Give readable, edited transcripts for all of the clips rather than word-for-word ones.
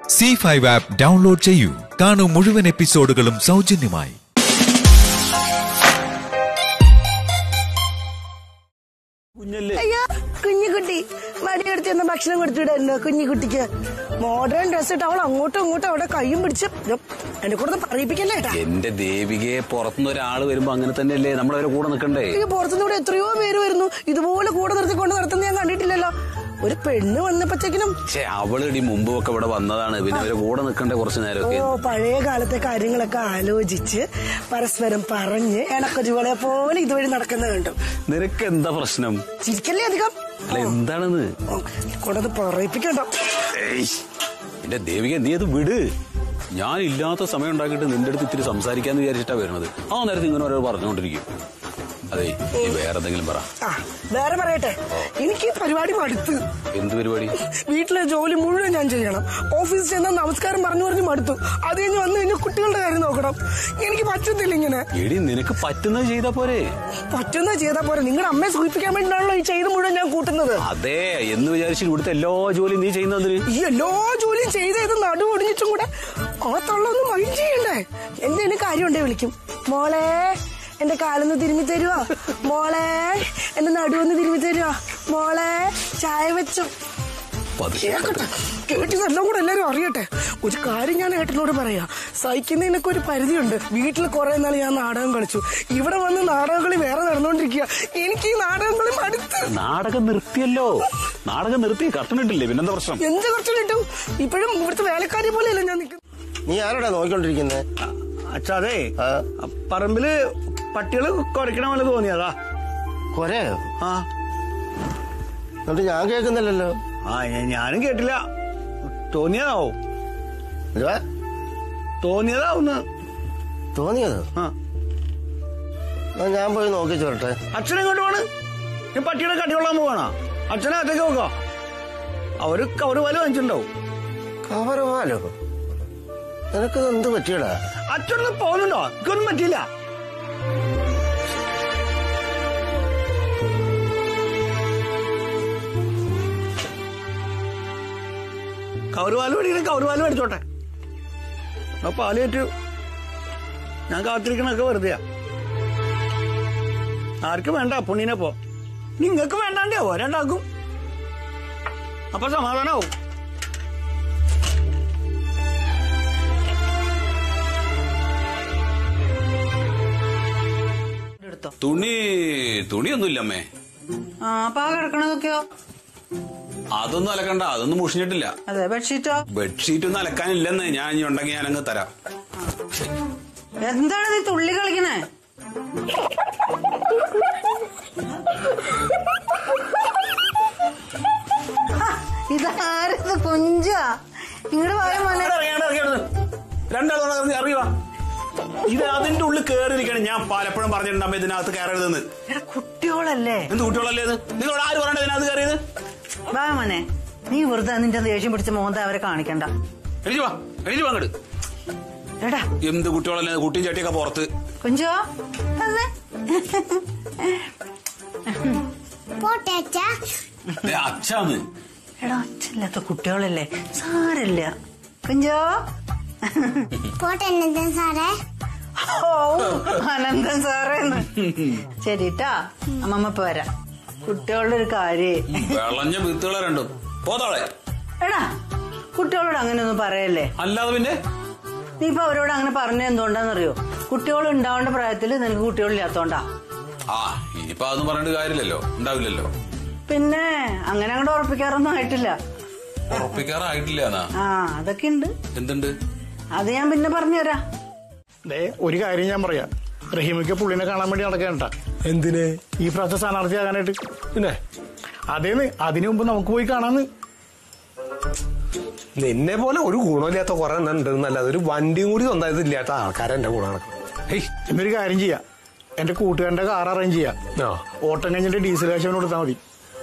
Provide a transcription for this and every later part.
C5 app download ചെയ്യൂ. കാണൂ മുഴുവൻ എപ്പിസോഡുകളും സൗജന്യമായി. കുഞ്ഞിക്കുട്ടി മടിയെടുത്ത് എന്ന ഭക്ഷണം കൊടുത്തുവിടായിരുന്നു. കുഞ്ഞിക്കുട്ടിക്ക് മോഡേൺ ഡ്രസ് ഇട്ട് അവൾ അങ്ങോട്ടും ഇങ്ങോട്ടും അവിടെ കയ്യും പിടിച്ച് എന്നെ കൂടെ പറയിപ്പിക്കല്ലേ ഏട്ടാ. എന്റെ ദേവികയെ പുറത്തുനിന്ന് ഒരാള് വരുമ്പോ അങ്ങനെ തന്നെയല്ലേ നമ്മളവരെ കൂടെ നിൽക്കണ്ടേ? പുറത്തുനിന്ന് ഇവിടെ എത്രയോ പേര് വരുന്നു, ഇതുപോലെ കൂടെ നിർത്തിക്കൊണ്ട് നടത്തുന്ന ഞാൻ കണ്ടിട്ടില്ലല്ലോ. ഒരു പെണ്ണ് വന്നപ്പോഴത്തേക്കിനും അവള് മുമ്പ് ഒക്കെ ഇവിടെ വന്നതാണ്, പിന്നെ അവരെ കൂടെ നിൽക്കണ്ടേ കുറച്ചു നേരമൊക്കെ. പഴയ കാലത്തെ കാര്യങ്ങളൊക്കെ ആലോചിച്ച് പരസ്പരം പറഞ്ഞ് എനക്കൊരുവളെ പോലെ ഇതുവഴി നടക്കുന്നത് കണ്ടു. നിനക്ക് എന്താ പ്രശ്നം? ചിരിക്കല്ലേ അധികം. അല്ല എന്താണെന്ന് കൊണ്ടത് പറയിപ്പിക്കണ്ടോ? എന്റെ ദേവിക നീ അത് വിട്. ഞാൻ ഇല്ലാത്ത സമയം ഉണ്ടാക്കിയിട്ട് നിന്റെ അടുത്ത് ഇത്തിരി സംസാരിക്കാന്ന് വിചാരിച്ചിട്ടാ വരുന്നത്. ആ നേരത്തെ ഇങ്ങനെ ഓരോ പറഞ്ഞുകൊണ്ടിരിക്കും. അതെ, നീ വേറെ എന്തെങ്കിലും പറ. വേറെ പറയട്ടെ, എനിക്ക് പരിപാടി മടുത്ത്. എന്ത് പരിപാടി? വീട്ടിലെ ജോലി മുഴുവൻ ഞാൻ ചെയ്യണം. ഓഫീസിൽ ചെന്നാൽ നമസ്കാരം പറഞ്ഞു മടുത്തു. അത് കഴിഞ്ഞ് വന്നു കഴിഞ്ഞാൽ കുട്ടികളുടെ കാര്യം നോക്കണം. എനിക്ക് പറ്റത്തില്ല ഇങ്ങനെ. എടി നിനക്ക് പറ്റുന്നത് ചെയ്താ പോരെ. പറ്റുന്നത് ചെയ്താ പോരെ. നിങ്ങളുടെ അമ്മയെ സൂചിപ്പിക്കാൻ വേണ്ടിയാണല്ലോ ഈ ചെയ്ത് മുഴുവൻ ഞാൻ കൂട്ടുന്നത്. അതെ എന്ന് വിചാരിച്ചു ഇവിടുത്തെ എല്ലാ ജോലിയും നീ ചെയ്യുന്നതിന്. ഈ എല്ലാ ജോലിയും ചെയ്ത് നടു ഒടിഞ്ഞിട്ടും കൂടെ ആ തള്ളൊന്നും മൈൻഡ് ചെയ്യണ്ടേ? എന്തെങ്കിലും കാര്യമുണ്ടേ വിളിക്കും. മോളെ എന്റെ കാലൊന്ന് തിരുമ്മി തരുവോ? മോളെ എന്റെ നടുവൊന്ന് തിരുമ്മി തരുവോ? മോളെ ചായ വെച്ചു. കേട്ടിതെല്ലാം കൂടെ എല്ലാരും അറിയട്ടെ. ഒരു കാര്യം ഞാൻ ഏട്ടനോട് പറയാ, സഹിക്കുന്നതിനൊക്കെ ഒരു പരിധിയുണ്ട്. വീട്ടിൽ കുറെ നാൾ ഞാൻ നാടകം കളിച്ചു. ഇവിടെ വന്ന് നാടകം കളി വേറെ നടന്നുകൊണ്ടിരിക്കുക. എനിക്ക് ഈ നാടകം കളി മടുത്ത്. നാടകം നിർത്തിയല്ലോ. നാടകം നിർത്തി കർട്ടനിട്ടില്ലേ, പിന്നെന്താ പ്രശ്നം? എന്ത് കർട്ടനിട്ടു? ഇപ്പോഴും ഇവിടുത്തെ വേലക്കാരി പോലെയല്ല ഞാൻ നിൽക്കുന്നത്. നീ ആരോടാ നോക്കിക്കൊണ്ടിരിക്കുന്നത്? അച്ഛാതെ പറമ്പില് പട്ടികള് കുരയ്ക്കണ പോലെ തോന്നിയതാ. കൊരയോ? ആ എന്നിട്ട് ഞാൻ കേൾക്കുന്നില്ലല്ലോ. ഞാനും കേട്ടില്ല. തോന്നിയതാവും. തോന്നിയതാവുന്ന്. തോന്നിയത്? ഞാൻ പോയി നോക്കി ചോട്ടെ. അച്ഛനെങ്ങോട്ട് പോണ്? ഈ പട്ടിയുടെ കടികൊള്ളാൻ പോവാണോ? അച്ഛനെ അകത്തേക്ക് നോക്കാം. അവര് കവറ് പാല് വാങ്ങിച്ചിട്ടുണ്ടാവും. കവറ് പാലോ? നിനക്കത് എന്ത് പറ്റിയടാ? അച്ഛനൊന്നും പോകുന്നുണ്ടോ? എനിക്കൊന്നും പറ്റിയില്ല. കവറുപാല് മേടിക്കണം. കവറുപാല് മേടിച്ചോട്ടെ. ആ പാല് കയറ്റു. ഞാൻ കാത്തിരിക്കണൊക്കെ വെറുതെയാ. ആർക്കും വേണ്ട പുണ്ണിനെപ്പോ. നിങ്ങക്ക് വേണ്ടാണ്ടാവോ? രണ്ടാക്കും അപ്പൊ സമാധാനാവും. തുണിയൊന്നുമില്ലമ്മേ. പാ കിടക്കണതൊക്കെയോ? അതൊന്നും അലക്കണ്ട, അതൊന്നും മുഷിഞ്ഞിട്ടില്ല. അതെ. ബെഡ്ഷീറ്റോ? ബെഡ്ഷീറ്റ് ഒന്നും അലക്കാനില്ലെന്ന്. ഞാൻ ഇനി ഉണ്ടെങ്കിൽ ഞാനങ്ങ് തരാം. എന്താണ് നീ തുള്ളി കളിക്കണേ? ഇതാരത്? കൊഞ്ചാ? ഇങ്ങോട്ട് പോയ മോനെ. രണ്ടാളും അറിയുക. ഇത് അതിന്റെ ഉള്ളിൽ കയറിയിരിക്കണം. ഞാൻ പലപ്പോഴും പറഞ്ഞിട്ടുണ്ടാകുമ്പോ ഇതിനകത്ത് കയറരുതെന്ന്. കുട്ടികളല്ലേ? എന്ത് കുട്ടികളല്ലേ? നിങ്ങളോട് ആര് പറഞ്ഞത് ഇതിനകത്ത് കയറിയത്? വാ മോനെ, നീ വെറുതെ നിന്റെ ദേഷ്യം പിടിച്ച മോന്ത അവരെ കാണിക്കണ്ട. എഴുതി വാ, എഴുതി വാങ്ങട്. എടാ എന്ത് കുട്ടികളല്ലേ? കുട്ടിയും ചട്ടിയൊക്കെ പുറത്ത്. കൊഞ്ചോ അച്ഛാന്ന്. എടാ അച്ഛല്ലാത്ത കുട്ടികളല്ലേ, സാരല്ല. കൊഞ്ചോ സാറേ. ഓ അനന്തൻ സാറേന്ന്. ശരിട്ടാ, അമ്മമ്മ ഇപ്പൊ വരാം. കുട്ടികളുടെ ഒരു കാര്യം. വിളഞ്ഞ വിത്തുകളെ രണ്ടും പോതാളെ. എടാ കുട്ടികളോട് അങ്ങനെയൊന്നും പറയല്ലേ. അല്ലാതെ പിന്നെ നീ ഇപ്പൊ അവരോട് അങ്ങനെ പറഞ്ഞ എന്തുകൊണ്ടാന്നറിയോ? കുട്ടികൾ ഉണ്ടാവേണ്ട പ്രായത്തില് നിനക്ക് കുട്ടികളില്ലാത്തോണ്ടാ. ഇനിയിപ്പൊ അതൊന്നും പറഞ്ഞിട്ട് കാര്യമില്ലല്ലോ, ഉണ്ടാവില്ലല്ലോ. പിന്നെ അങ്ങനെ അങ്ങോട്ട് ഉറപ്പിക്കാറൊന്നും ആയിട്ടില്ല. ഉറപ്പിക്കാറായിട്ടില്ല? അതൊക്കെ ഉണ്ട്. എന്തുണ്ട്? അത് ഞാൻ പിന്നെ പറഞ്ഞുതരാം. ഒരു കാര്യം ഞാൻ പറയാം. റഹീമിക്ക് പുള്ളിനെ കാണാൻ വേണ്ടി നടക്കേണ്ട. എന്തിന്? ഈ പ്രാവശ്യം സ്ഥാനാർത്ഥിയാകാനായിട്ട്. പിന്നെ അതേന്ന്, അതിനു മുമ്പ് നമുക്ക് പോയി കാണാന്ന്. നിന്നെ പോലെ ഒരു ഗുണമില്ലാത്ത കുറെ ഉണ്ടെന്നല്ലാതെ ഒരു വണ്ടിയും കൂടി സ്വന്തമായിട്ടില്ലാത്ത ആൾക്കാരെ എന്റെ കൂടെ നടക്കും. എന്നൊരു കാര്യം ചെയ്യാം, എന്റെ കൂട്ടുകാരന്റെ കാർ അറേഞ്ച് ചെയ്യാം. ഓട്ടം കഴിഞ്ഞിട്ട് ഡീസൽ കാശ് കൊടുത്താൽ മതി.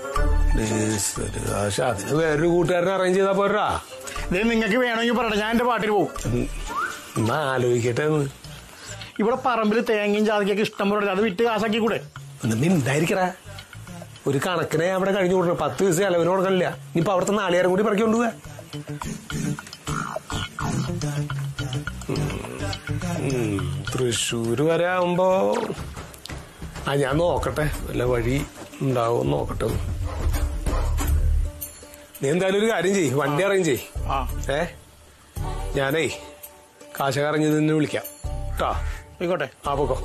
അതിന് വേറൊരു കൂട്ടുകാരനെ അറേഞ്ച് ചെയ്താ പോരാ? ഇതേ നിങ്ങൾക്ക് വേണമെങ്കിൽ പറയട്ടെ, ഞാൻ എന്റെ പാട്ടിന് പോകും. എന്നാ ആലോചിക്കട്ടെ. ഇവിടെ പറമ്പിൽ തേങ്ങയും ജാതിക്കൊക്കെ ഇഷ്ടം പോലെ, അത് വിറ്റ് കാശാക്കി കൂടെ? നീ ഉണ്ടായിരിക്കടാ. ഒരു കണക്കിനെ അവിടെ കഴിഞ്ഞു കൊടുക്കണം. 10 ദിവസം അലവിന് കൊടുക്കണില്ല. ഇനിയിപ്പോ അവിടുത്തെ നാളികേരം കൂടി പറക്കി കൊണ്ടുപോകാ. തൃശ്ശൂര് വരെ ആവുമ്പോ ഞാൻ നോക്കട്ടെ, വല്ല വഴി ഉണ്ടാവും നോക്കട്ടെ. നീ എന്തായാലും ഒരു കാര്യം ചെയ്യ്, വണ്ടി അറേഞ്ച് ചെയ്യ്. ഞാനേ കാശകറിഞ്ഞ് നിന്നെ വിളിക്കാം കേട്ടോ. ആയിക്കോട്ടെ. ആ പോക്കോ.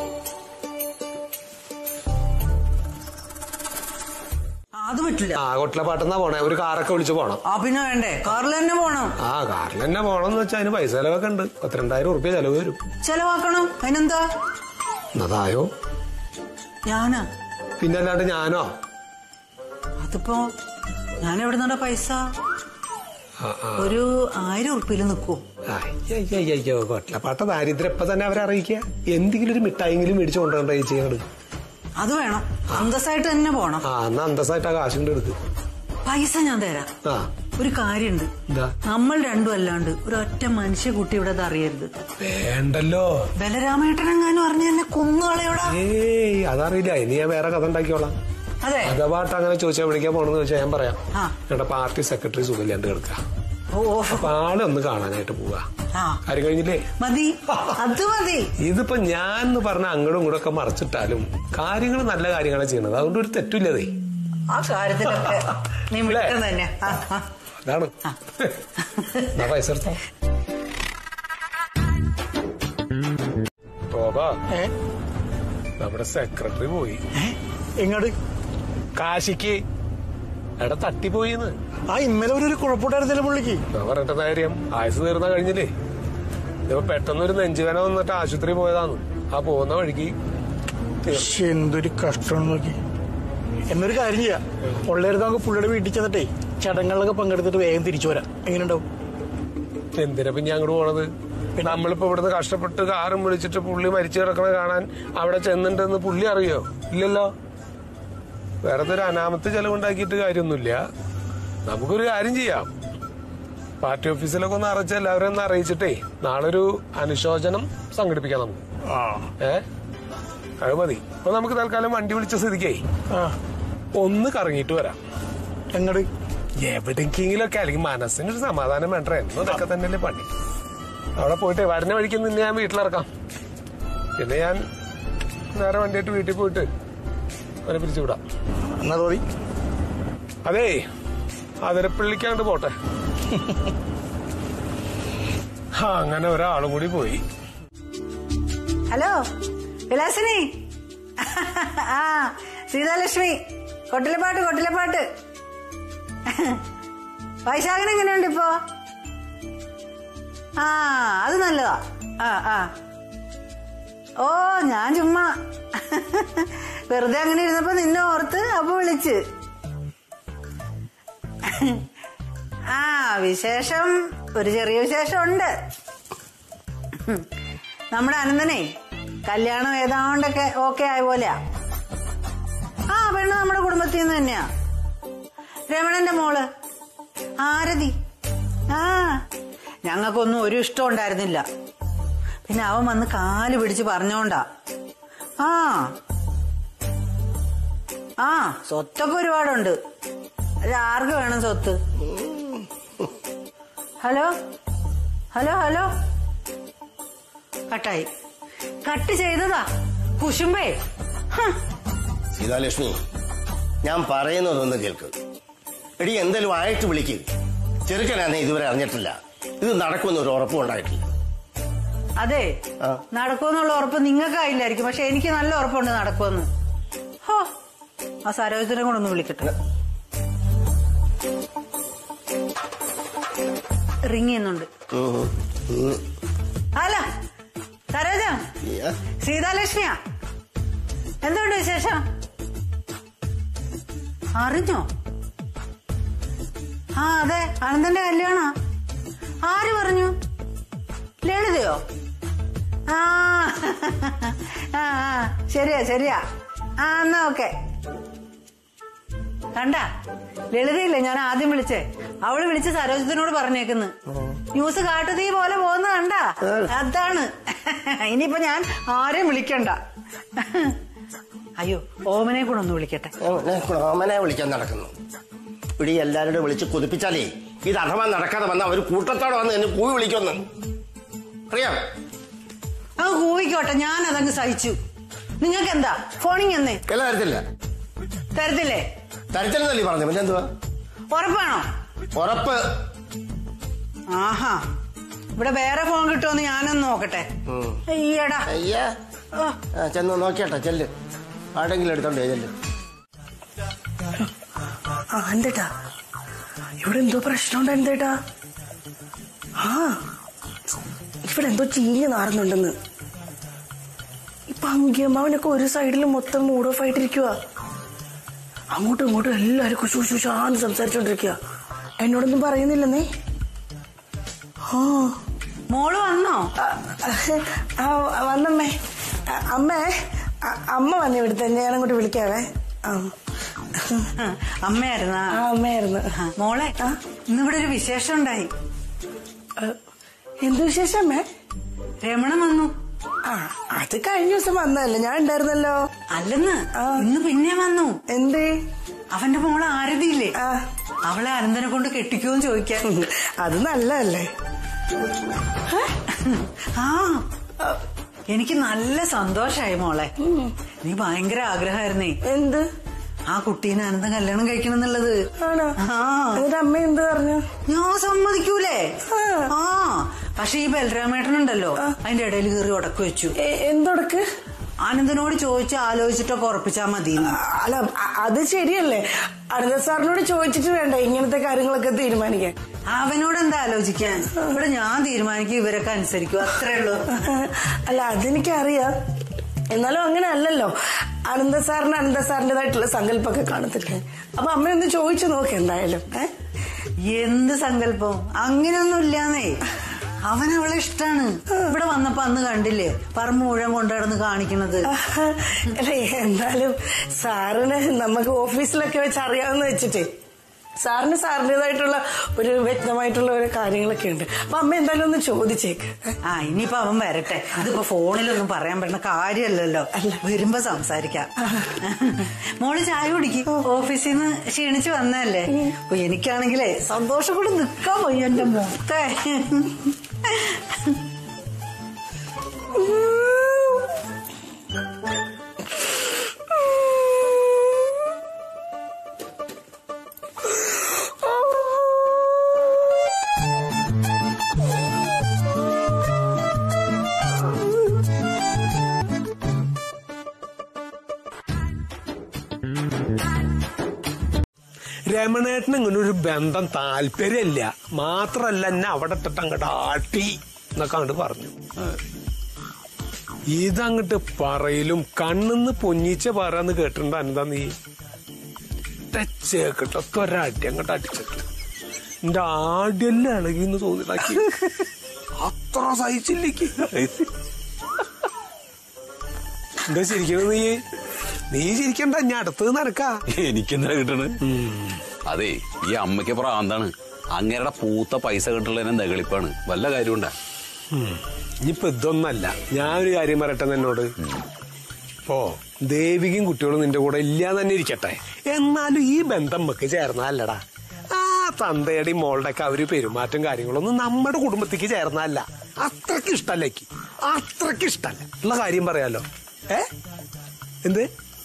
അത് പറ്റില്ല. കൊട്ടിലപ്പാട്ടെന്നാ പോണേ, ഒരു കാറൊക്കെ വിളിച്ച് പോണം. പിന്നെ വേണ്ടേ, കാറിൽ തന്നെ പോണം. കാറിൽ തന്നെ പോണം എന്ന് വെച്ചാൽ അതിന് പൈസ ചെലവൊക്കെ ഉണ്ട്. 32,000 റുപ്യ ചെലവ് വരും. ചെലവാക്കണം, അതിനെന്താ? അതായോ? ഞാനാ? പിന്നല്ലാണ്ട് ഞാനോ? അതിപ്പോ ഞാൻ എവിടെ നിന്നാ പൈസ? ഒരു 1000 ഉറുപ്പിയിൽ നിൽക്കൂ. അയ്യോ, കൊട്ടിലപ്പാട്ട ദാരിദ്ര്യം ഇപ്പൊ തന്നെ അവരെ അറിയിക്കുക. എന്തെങ്കിലും ഒരു മിഠായെങ്കിലും മേടിച്ചു കൊണ്ടുപോകണ്ട ചേച്ചിയോട്. അത് വേണം, അന്തസ്സായിട്ട് തന്നെ പോണം. എന്നാ അന്തസ്സായിട്ട് ആ കാശുകൊണ്ട് എടുത്ത് പൈസ ഞാൻ തരാം. ഒരു കാര്യണ്ട്, നമ്മൾ രണ്ടും അല്ലാണ്ട് ഒരൊറ്റ മനുഷ്യ കുട്ടി ഇവിടെ അറിയരുത്. വേണ്ടല്ലോ. ബലരാമേട്ടനെങ്ങാനും അറിഞ്ഞ എന്നെ കൊന്നുകളയോടാ. അതറിയില്ല, ഇനി ഞാൻ വേറെ കഥ ഉണ്ടാക്കിയോളാം. അതെ, അഥവാട്ട് അങ്ങനെ ചോദിച്ചാൽ വിളിക്കാൻ പോണെന്ന് ചോദിച്ചാൽ ഞാൻ പറയാം, ഞങ്ങളുടെ പാർട്ടി സെക്രട്ടറി സുഖമില്ലാണ്ട് കിടക്കുക. അപ്പൊ ആളെ ഒന്ന് കാണാനായിട്ട് പോവാ. കാര്യം കഴിഞ്ഞില്ലേ? മതി, അത് മതി. ഇതിപ്പോ ഞാൻ പറഞ്ഞ അങ്ങോട്ടും ഇങ്ങോട്ടും ഒക്കെ മറച്ചിട്ടാലും കാര്യങ്ങൾ നല്ല കാര്യങ്ങളാണ് ചെയ്യണത്. അതുകൊണ്ട് ഒരു തെറ്റില്ലതേ. ആ കാര്യത്തിലൊക്കെ തന്നെ. അതാണ് പൈസ എടുത്തോ. നമ്മുടെ സെക്രട്ടറി പോയി. എങ്ങോട്ട്? കാശിക്ക്. എടാ തട്ടിപ്പോയിന്ന്. ഇന്നലെ ഒരു കുഴപ്പമുണ്ടായിരുന്നില്ല പുള്ളിക്ക്. പറഞ്ഞിട്ട കാര്യം, ആയുസ് തീർന്നാ കഴിഞ്ഞില്ലേ. ഇപ്പൊ പെട്ടെന്നൊരു നെഞ്ചുവേന വന്നിട്ട് ആശുപത്രി പോയതാന്ന്. പോകുന്ന വഴിക്ക് എന്തൊരു കഷ്ടം നോക്കി. എന്നൊരു കാര്യം ചെയ്യാം, ഉള്ളേരുന്ന് നമുക്ക് പുള്ളിയുടെ വീട്ടിൽ ചെന്നിട്ടേ ചടങ്ങുകളിലൊക്കെ പങ്കെടുത്തിട്ട് വേഗം തിരിച്ചു വരാം. എങ്ങനെയുണ്ടാവും? എന്തിനാ പിന്നെ അങ്ങോട്ട് പോണത്? നമ്മളിപ്പോ ഇവിടുന്ന് കഷ്ടപ്പെട്ട് കാറും വിളിച്ചിട്ട് പുള്ളി മരിച്ചു കിടക്കണ കാണാൻ അവിടെ ചെന്നിട്ടെന്ന് പുള്ളി അറിയോ? ഇല്ലല്ലോ. വേറെ ഒരു അനാമത്ത് ചെലവുണ്ടാക്കിയിട്ട് കാര്യമൊന്നുമില്ല. നമുക്കൊരു കാര്യം ചെയ്യാം, പാർട്ടി ഓഫീസിലൊക്കെ ഒന്ന് അറിയിച്ച് എല്ലാവരും ഒന്ന് അറിയിച്ചിട്ടേ നാളെ ഒരു അനുശോചനം സംഘടിപ്പിക്കാം നമുക്ക്. അത് മതി. അപ്പൊ നമുക്ക് തൽക്കാലം വണ്ടി വിളിച്ച സ്ഥിതിക്കേ ഒന്ന് കറങ്ങിയിട്ട് വരാം. എങ്ങോട്ട്? എവിടെയെങ്കിലൊക്കെ, അല്ലെങ്കിൽ മനസ്സിനൊരു സമാധാനം വേണ്ട. എന്നതൊക്കെ തന്നെയല്ലേ പണി. അവിടെ പോയിട്ട് വരുന്ന വഴിക്ക് നിന്നെ ഞാൻ വീട്ടിലിറക്കാം. പിന്നെ ഞാൻ നേരെ വണ്ടിയായിട്ട് വീട്ടിൽ പോയിട്ട് അവനെ പിരിച്ചു വിടാം. എന്നാ തോന്നി? അതേ, അതിരപ്പള്ളിക്കാണ്ട് പോട്ടെ. അങ്ങനെ ഒരാളും കൂടി പോയി. ഹലോ വിലാസിനി. സീതാലക്ഷ്മി. കൊട്ടിലപ്പാട്ട്. വൈശാഖൻ എങ്ങനെയുണ്ട് ഇപ്പോ? അത് നല്ലതാ. ഓ, ഞാൻ ചുമ്മാ വെറുതെ അങ്ങനെ ഇരുന്നപ്പോ നിന്നെ ഓർത്ത് അപ്പൊ വിളിച്ച്. വിശേഷം ഒരു ചെറിയ വിശേഷം ഉണ്ട്. നമ്മുടെ അനന്തനെ കല്യാണം ഏതാണ്ടൊക്കെ ഓക്കെ ആയ പോലെയാ. പെണ്ണ് നമ്മുടെ കുടുംബത്തിൽ നിന്ന് തന്നെയാ. രമണന്റെ മോള് ആരതി. ഞങ്ങൾക്കൊന്നും ഒരു ഇഷ്ടം ഉണ്ടായിരുന്നില്ല. പിന്നെ അവൻ വന്ന് കാല് പിടിച്ച് പറഞ്ഞോണ്ടാ. സ്വത്തൊക്കെ ഒരുപാടുണ്ട്. അത് ആർക്ക് വേണം സ്വത്ത്? ഹലോ ഹലോ ഹലോ കട്ടായി. കട്ട് ചെയ്തതാ കുശുമ്പേ. സീതാലക്ഷ്മി, ഞാൻ പറയുന്നതൊന്ന് കേൾക്ക്. എടി, എന്തെങ്കിലും ആയിട്ട് വിളിക്ക്. ചെറുക്കനാന്നെ ഇതുവരെ അറിഞ്ഞിട്ടില്ല. ഇത് നടക്കുമെന്നൊരു ഉറപ്പും ഉണ്ടായിട്ടില്ല. അതെ, നടക്കുമെന്നുള്ള ഉറപ്പ് നിങ്ങൾക്കായില്ലായിരിക്കും, പക്ഷെ എനിക്ക് നല്ല ഉറപ്പുണ്ട് നടക്കുമെന്ന്. ആ സരോജനെ കൂടെ ഒന്ന് വിളിക്കട്ടെ. റിങ് ചെയ്യുന്നുണ്ട്. ഹലോ സരോജ, സീതാലക്ഷ്മിയാ. എന്തുകൊണ്ട് വിശേഷം? അറിഞ്ഞോ? അതെ, അനന്തന്റെ കല്യാണ. ആര് പറഞ്ഞു? ലളിതയോ? ശരിയാ. എന്നാ ഓക്കെ. കണ്ട, ലളിതയില്ലേ ഞാൻ ആദ്യം വിളിച്ചേ? അവള് വിളിച്ച് സരോജത്തിനോട് പറഞ്ഞേക്കുന്നു. ന്യൂസ് കാട്ടുതീ പോലെ പോകുന്ന കണ്ട. അതാണ്. ഇനിയിപ്പോ ഞാൻ ആരെയും വിളിക്കണ്ട. അയ്യോ, ഓമനെ കൂടെ ഒന്ന് വിളിക്കട്ടെ. ഓമനെ വിളിക്കാൻ നടക്കുന്നു. ഇവിടെ എല്ലാവരോടും വിളിച്ച് കൊതിപ്പിച്ചാലേ ഇത് അഥവാ നടക്കാതെ വന്ന അവർ കൂട്ടത്തോടെ വന്ന് എന്നെ കൂവി വിളിക്കൊന്ന് അറിയാം. അത് കൂവിക്കോട്ടെ, ഞാൻ അതങ്ങ് സഹിച്ചു. നിങ്ങൾക്ക് എന്താ ഫോണിങ് എന്നേ? എല്ലാം തരത്തില്ല. തരത്തില്ലേ? തരത്തില്ലെന്നല്ലേ പറഞ്ഞു, പിന്നെ എന്തുവാ? ഉറപ്പാണോ? ഉറപ്പ്. ആഹാ, ഇവിടെ വേറെ ഫോൺ കിട്ടുമെന്ന് ഞാനൊന്ന് നോക്കട്ടെ. അയ്യടാ. അയ്യാ, ചെന്ന് നോക്കിയാട്ടെ, ചെല്ല്. ആടെങ്കിലും എടുത്തോണ്ടേ ചെല്ല്. എന്തേട്ടാ ഇവിടെ എന്തോ പ്രശ്നം ഉണ്ടായിരുന്നേട്ടാ. ഇവിടെ എന്തോ ചീഞ്ഞ് നാറുന്നുണ്ടെന്ന്. ഇപ്പൊ അങ്കിയമ്മാവനൊക്കെ ഒരു സൈഡിൽ മൊത്തം മൂഡ് ഓഫ് ആയിട്ടിരിക്കുക. അങ്ങോട്ടും ഇങ്ങോട്ടും എല്ലാരും കുശുശുശാന്ന് സംസാരിച്ചോണ്ടിരിക്കുക. എന്നോടൊന്നും പറയുന്നില്ലെന്നേ. മോള് വന്നോ? വന്നമ്മേ. അമ്മ വന്നു ഇവിടുത്തെ. ഞാനങ്ങോട്ട് വിളിക്കാവേ. അമ്മയായിരുന്നാ? അമ്മയായിരുന്നു. മോളെ, ഇന്നിവിടെ ഒരു വിശേഷം ഉണ്ടായി. എന്ത് വിശേഷം അമ്മേ? രമണ വന്നു. അത് കഴിഞ്ഞ ദിവസം വന്നതല്ലേ, ഞാൻ ഉണ്ടായിരുന്നല്ലോ. അല്ലെന്ന്, ഇന്ന് പിന്നെ വന്നു. എന്തേ? അവന്റെ മോളെ ആരതിയില്ലേ, അവളെ അനന്തനെ കൊണ്ട് കെട്ടിക്കുമെന്ന് ചോദിക്കാൻ. അത് നല്ലതല്ലേ? എനിക്ക് നല്ല സന്തോഷായി മോളെ. നീ ഭയങ്കര ആഗ്രഹമായിരുന്നേ. എന്ത്? ആ കുട്ടീനെ അനന്തം കല്യാണം കഴിക്കണം എന്നുള്ളത്. ആണോ? അമ്മ എന്ത് പറഞ്ഞു? ഞാൻ സമ്മതിക്കൂലേ. പക്ഷെ ഈ ബലരാമേട്ടനുണ്ടല്ലോ, അതിന്റെ ഇടയിൽ കയറി ഉടക്ക് വെച്ചു. എന്തൊടക്ക്? ആനന്ദനോട് ചോദിച്ച് ആലോചിച്ചിട്ടോ ഉറപ്പിച്ചാ മതി. അല്ല, അത് ശരിയല്ലേ. അനന്ത സാറിനോട് ചോദിച്ചിട്ട് വേണ്ട ഇങ്ങനത്തെ കാര്യങ്ങളൊക്കെ തീരുമാനിക്കാൻ. അവനോട് എന്താ ആലോചിക്കാൻ? ഇവിടെ ഞാൻ തീരുമാനിക്കും, ഇവരൊക്കെ അനുസരിക്കും, അത്രേ ഉള്ളൂ. അല്ല, അതെനിക്കറിയാം. എന്നാലും അങ്ങനെ അല്ലല്ലോ. അനന്ത സാറിന്റേതായിട്ടുള്ള സങ്കല്പമൊക്കെ കാണത്തില്ലേ? അപ്പൊ അമ്മയൊന്ന് ചോദിച്ചു നോക്ക് എന്തായാലും. എന്ത് സങ്കല്പം? അങ്ങനെയൊന്നും ഇല്ലാന്നേ. അവനവളെ ഇഷ്ടാണ്. ഇവിടെ വന്നപ്പോ അന്ന് കണ്ടില്ലേ പറമ്പ് മുഴുവൻ കൊണ്ടുനടന്ന് കാണിക്കണത്. അല്ല, എന്തായാലും സാറിന് നമുക്ക് ഓഫീസിലൊക്കെ വെച്ച് അറിയാമെന്ന് വെച്ചിട്ടേ സാറിന് സാറിന്റേതായിട്ടുള്ള ഒരു വ്യക്തമായിട്ടുള്ള ഒരു കാര്യങ്ങളൊക്കെ ഉണ്ട്. അപ്പൊ അമ്മ എന്തായാലും ഒന്ന് ചോദിച്ചേക്ക്. ഇനിയിപ്പോ അവൻ വരട്ടെ. അതിപ്പോ ഫോണിലൊന്നും പറയാൻ പറ്റുന്ന കാര്യമല്ലല്ലോ. വരുമ്പോ സംസാരിക്കാം. മോള് ചായ കുടിക്കും. ഓഫീസിൽ നിന്ന് ക്ഷീണിച്ച് വന്നതല്ലേ. എനിക്കാണെങ്കിലേ സന്തോഷം കൂടി നിക്കാൻ പോയി എന്റെ മോത്തെ. രമണേട്ടന് ഇങ്ങനെ ഒരു ബന്ധം താല്പര്യമില്ല. മാത്രല്ല എന്നെ അവിടെ ഇട്ടിട്ട് അങ്ങോട്ട് ആട്ടി എന്നൊക്കെ അങ്ങോട്ട് പറഞ്ഞു. ഇതങ്ങോട്ട് പറയലും കണ്ണിന്ന് പൊന്നിച്ച പറയാന്ന് കേട്ടിട്ടുണ്ടോ? എന്താ നീ ടച്ചേക്കിട്ടൊക്കെ ഒരടി അങ്ങോട്ട് അടിച്ചിട്ട് എന്റെ ആടിയെല്ലാം ഇളകിന്ന് തോന്നിട്ടാക്കി. അത്ര സഹിച്ചില്ലേക്ക്. എന്താ ചിരിക്കണത് നീ ചിരിക്കണ്ട, ഞാൻ അടുത്തത് നടക്കാ. എനിക്കെന്താ കിട്ടണ്? അതെ, ഈ അമ്മയ്ക്ക് പ്രാന്താണ്. അങ്ങേരുടെ പൂത്ത പൈസ കിട്ടുള്ളതിനെ നെകളിപ്പാണ്. വല്ല കാര്യമുണ്ടാ? ഇനിയിപ്പൊ ഇതൊന്നല്ല, ഞാനൊരു കാര്യം പറയട്ടെ എന്നോട്. ഇപ്പോ ദേവികയും കുട്ടികളും നിന്റെ കൂടെ ഇല്ലാന്ന് തന്നെ ഇരിക്കട്ടെ, എന്നാലും ഈ ബന്ധം നമുക്ക് ചേർന്നല്ലടാ. ആ തന്തയുടെയും മോളുടെ ഒക്കെ അവര് പെരുമാറ്റം കാര്യങ്ങളൊന്നും നമ്മുടെ കുടുംബത്തേക്ക് ചേർന്നല്ല. അത്രക്ക് ഇഷ്ടല്ലേക്ക്, അത്രക്ക് ഇഷ്ടല്ല ഉള്ള കാര്യം പറയാലോ. എന്ത്?